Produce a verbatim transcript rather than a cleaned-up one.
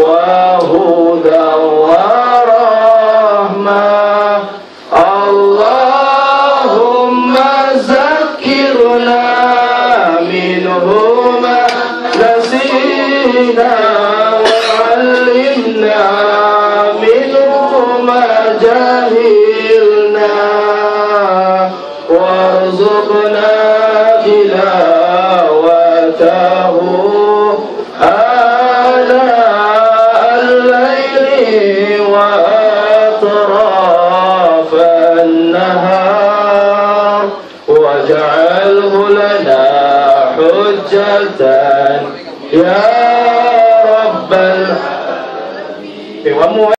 وهدى ورحمة. اللهم ذكرنا منه ما نسينا وعلمنا منه ما جهلنا وارزقنا تلاوته آناء الليل وأطراف النهار واجعله لنا حجة يا رب العالمين.